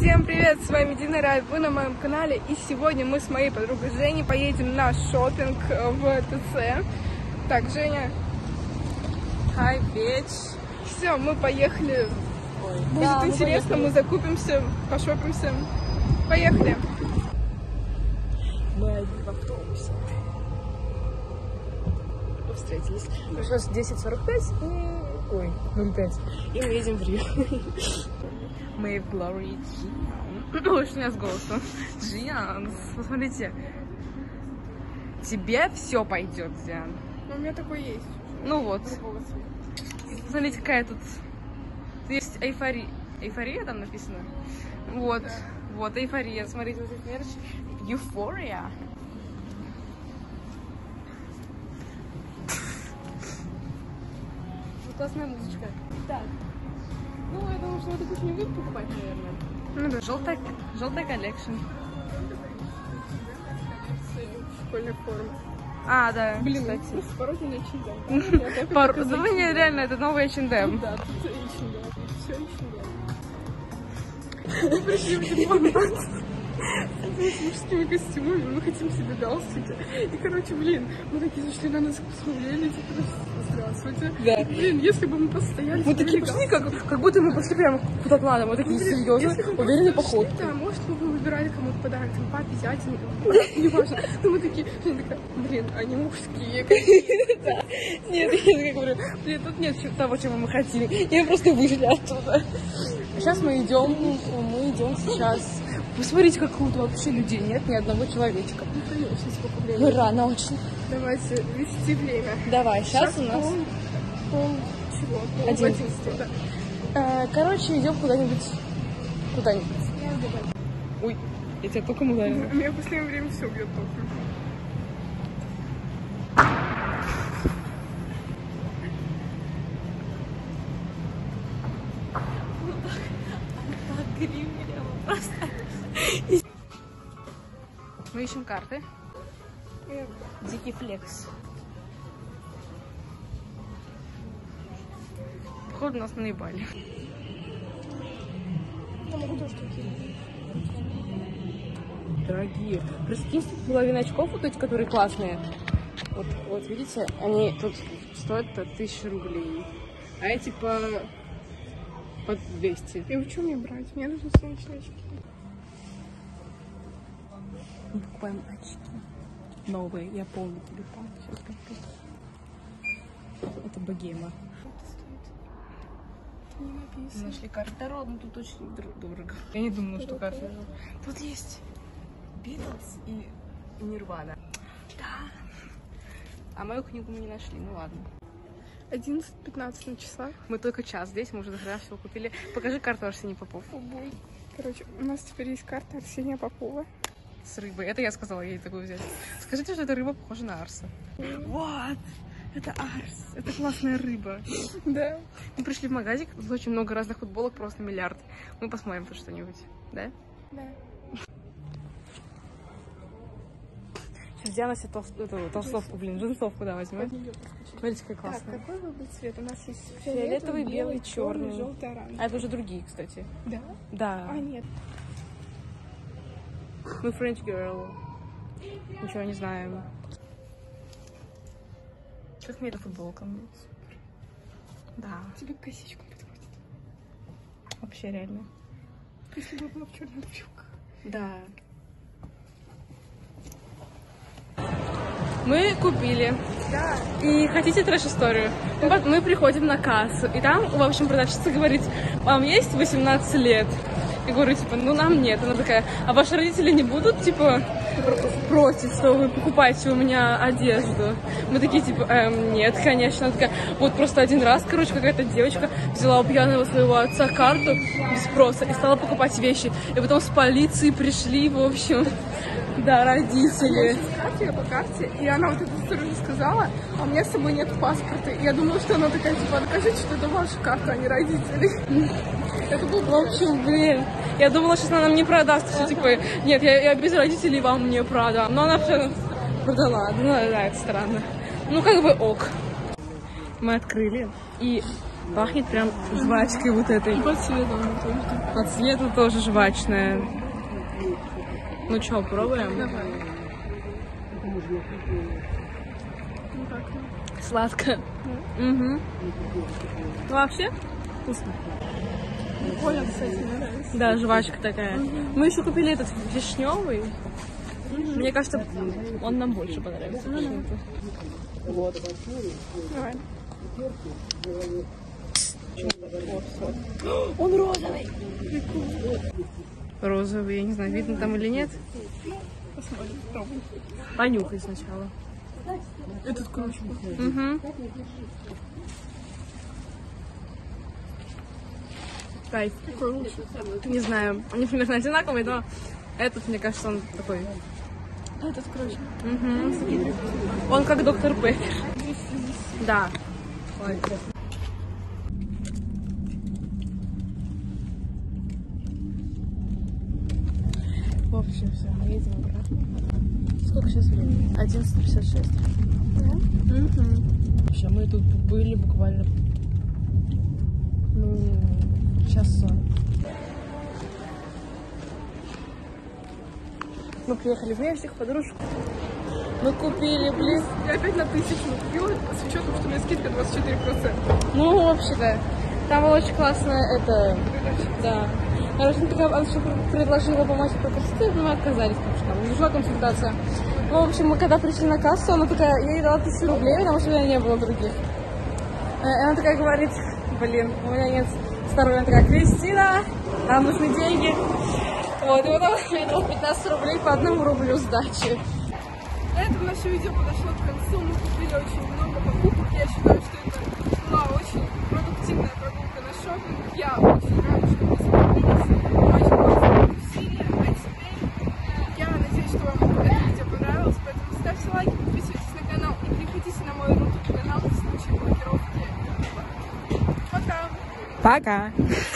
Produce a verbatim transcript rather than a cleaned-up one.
Всем привет, с вами Дина Рай, вы на моем канале, и сегодня мы с моей подругой Женей поедем на шопинг в ТЦ. Так, Женя. Hi, bitch. Все, мы поехали. Ой. Будет да, интересно, мы, мы закупимся, пошопимся. Поехали. Мы одни в автобусе. Мы встретились. Сейчас десять сорок пять и... Ой, ноль пять. И мы едем в Рио. Мы в Glory Gian's. Ой, что у меня с голосом. Gian's. Посмотрите. Тебе все пойдет, Диан. Ну, у меня такой есть. Ну вот. Смотрите, какая тут... Есть эйфория. Эйфория там написано? Вот. Да. Вот, эйфория. Смотрите, вот этот мерч. Euphoria. Классная музычка. Так. Ну, я думаю, что мы такую не будем покупать, наверное. Ну да. Желтая, желтая коллекшн. Школьная форма. А, да. Блин, кстати. порой не эйч энд эм. Пару... Забыли, реально, это новый эйч энд эм. Да, тут эйч энд эм. Все эйч энд эм. Мы пришли в депо. С мужскими костюмами, мы хотим себе галстуки. И, короче, блин, мы такие зашли на нас, посмотрели, типа, здравствуйте. Да. Блин, если бы мы постояли... Мы такие пошли, как, как будто мы пошли прямо куда-то надо. Мы такие серьезно, уверенный поход. Да, может, мы бы выбирали кому-то подарок, там, папе, зятю, неважно. Но мы такие, блин, они мужские какие-то. Нет, я говорю, блин, тут нет того, чего мы хотим. И мы просто вышли оттуда. Сейчас мы идем, мы идем сейчас... Посмотрите, как круто, вообще людей нет, ни одного человечка. Ну, конечно, сколько времени. Ну, рано очень. Давайте вести время. Давай, сейчас, сейчас у нас... Пол, пол чего? Пол одиннадцати, да. А, короче, идем куда-нибудь. Куда-нибудь. Ой, я тебя током ударила. У меня в последнее время все бьет током. Мы ищем карты. Дикий флекс. Походу нас наебали. Дорогие. Прикиньте, половина очков вот эти, которые классные. Вот, вот видите, они тут стоят по тысяче рублей. А эти по, по двести. И в чем мне брать? Мне нужны солнечные очки. Мы покупаем очки. Новые. Я помню телефон. Сейчас покажу. Это богема. Не написано. Нашли карту. Да, но тут очень дорого. Я не думала, что карта. Тут есть Beatles и Nirvana. Да. А мою книгу мы не нашли. Ну ладно. одиннадцать пятнадцать на часах. Мы только час здесь, мы уже дохрена всего купили. Покажи карту Арсения Попов. Обой. Короче, у нас теперь есть карта Арсения Попова. С рыбой. Это я сказала ей такую взять. Скажите, что эта рыба похожа на Арса. Вот! Это Арс. Это классная рыба. Да. Мы пришли в магазик, тут очень много разных футболок, просто миллиард. Мы посмотрим тут что-нибудь. Да? Да. Сейчас Диана себе толст... эту, толстовку, блин, джинсовку, да, возьмет. Смотрите, какая классная. Так, какой выбрать цвет? У нас есть фиолетовый, фиолетовый белый, черный. желтый, оранжевый. А это уже другие, кстати. Да? Да. А, нет. Мы French girl. Ничего не знаем. Как мне эта футболка? Да. Тебе косичку подходит. Вообще реально. Если бы была в черных брюках. Да. Мы купили. Да. И хотите трэш-историю? Мы, мы приходим на кассу, и там, в общем, продавщица говорит, вам есть восемнадцать лет? Я говорю, типа, ну нам нет. Она такая, а ваши родители не будут, типа, просить, что вы покупаете у меня одежду? Мы такие, типа, эм, нет, конечно. Она такая, вот просто один раз, короче, какая-то девочка взяла у пьяного своего отца карту без спроса и стала покупать вещи. И потом с полиции пришли, в общем, да, родители. Я по карте, и она вот эту историю сказала, а у меня с собой нет паспорта. И я думала, что она такая, типа, докажите, что это ваша карта, а не родители. Это был, в общем, блин. Я думала, что она нам не продаст. Все, типа, нет, я, я без родителей вам не продам. Но она все продала. Ну, да, это странно. Ну, как бы ок. Мы открыли. И Пахнет прям жвачкой вот этой. И под цветом тоже. По цвету тоже жвачная. Ну что, пробуем? Давай. Ну как? Сладко. Угу. Вообще вкусно. Коля, кстати, мне нравится. Да, жвачка такая. Угу. Мы еще купили этот вишневый. Угу. Мне кажется, он нам больше понравился. Угу. Вот. Давай. Он розовый. Розовый, я не знаю, видно там или нет. Посмотрим, пробуем. Понюхай сначала. Этот круче. Угу. Кайф. Какой лучше? Не знаю, они примерно одинаковые, но этот, мне кажется, он такой. Этот круче. Угу. Он как доктор Пеппер. Да. Ой. В общем, все, мы едем обратно. Сколько сейчас времени? одиннадцать пятьдесят шесть. Да? Угу. Вообще, мы тут были буквально, ну, час сорок. Мы приехали в Мексику, подружку. Мы купили, блин. Я опять на тысячу купила, с учетом, что у меня скидка двадцать четыре процента. Ну, вообще, да. Там была очень классная, это, да. Короче, она такая, она еще предложила помочь по красоте, но мы отказались, потому что там нужна консультация. Ну, в общем, мы когда пришли на кассу, она такая, я ей дала тысячу рублей, потому что у меня не было других. И она такая говорит, блин, у меня нет здоровья. Она такая, Кристина, нам нужны деньги. Вот, и потом я дала пятнадцать рублей по одному рублю сдачи. На этом наше видео подошло к концу. Мы купили очень много покупок. Я считаю, что это была очень продуктивная прогулка на шопинг. Я очень рада, что мы справились. Очень классные усилия. А теперь я надеюсь, что вам это видео понравилось. Поэтому ставьте лайки, подписывайтесь на канал и переходите на мой YouTube канал в случае блокировки. Пока! Пока!